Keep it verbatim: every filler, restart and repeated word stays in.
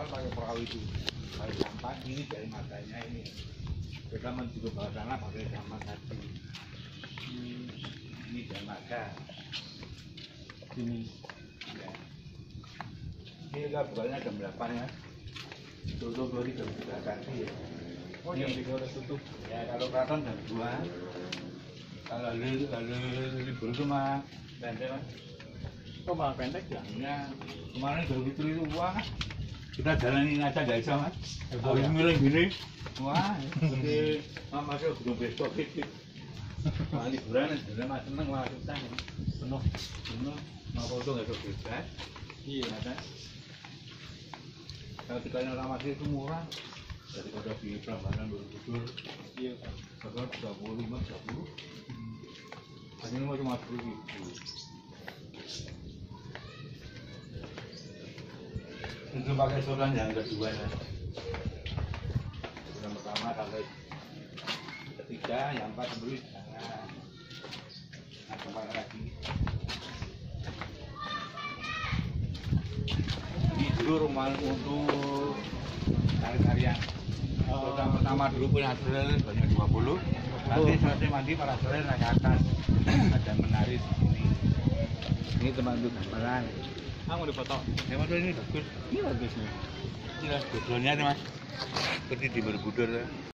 kapal pakai perahu itu, pakai sampah ini dari matanya ini. Kita menuju ke bawah sana pakai sampah tadi. Hmm, ini dari mata. Ini. Ya. Ini kita bukanya jam delapan ya. Tutup dari jam tiga tadi ya. Oh jam tiga udah tutup. Ya kalau keraton jam dua. Kalau li, kalau libur itu mah pendek mas. Oh malah pendek ya? Ya kemarin Idul Fitri itu wah kita jalanin aja nggak bisa mas. Oh, ya? Milih gini. Wah, seperti mama saya belum besok itu. Wah liburan, liburan mas seneng wah susah. Penuh. Penuh. Mau foto nggak bisa bebas. Iya kan. Kalau tiketnya ramah itu murah. Daripada di Prambanan Borobudur. Iya kan. Kalau tiga puluh lima, tiga puluh. Ini cuma cuma sepuluh ribu. Itu pakai soran yang kedua ya. Yang pertama sampai ketiga, yang empat beli jangan. Nah, kembali lagi. Ini dulu rumah untuk tarian-tarian. Yang pertama dulu punya hasil banyak dua puluh. Nanti selesai mandi para sore naik ke atas. Ada menari di sini. Ini teman untuk gambaran. Ah mau dipoto? Ya mas ini bagus. Ini bagus nih. Ini lah backgroundnya nih mas. Seperti di Borobudur.